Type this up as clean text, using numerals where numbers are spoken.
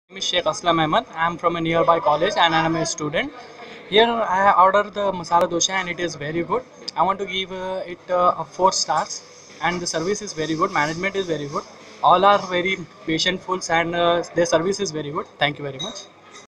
name is Sheikh Aslam Ahmed. I am from a nearby college and I am a student. Here I ordered the masala dosha and it is very good. I want to give it 4 stars, and the service is very good. Management is very good. All are very patientful and their service is very good. Thank you very much.